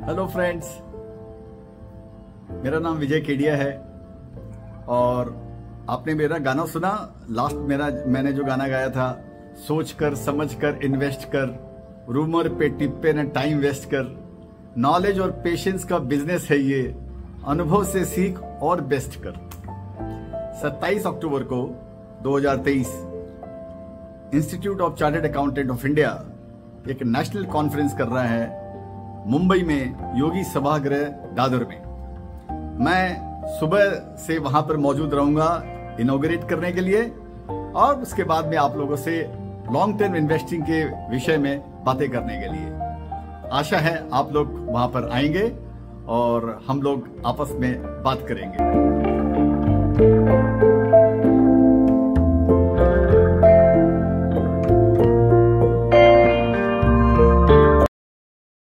Hello friends, मेरा नाम विजय केडिया है और आपने मेरा गाना सुना। लास्ट मैंने जो गाना गाया था, सोच कर समझ कर इन्वेस्ट कर, रूमर पे टिप्पे न टाइम वेस्ट कर, नॉलेज और पेशेंस का बिजनेस है ये, अनुभव से सीख और बेस्ट कर। 27 अक्टूबर को 2023 institute of chartered accountant of India एक नेशनल कॉन्फ्रेंस कर रहा है मुंबई में योगी सभागृह दादर में। मैं सुबह से वहां पर मौजूद रहूंगा इनॉग्रेट करने के लिए और उसके बाद में आप लोगों से लॉन्ग टर्म इन्वेस्टिंग के विषय में बातें करने के लिए। आशा है आप लोग वहां पर आएंगे और हम लोग आपस में बात करेंगे।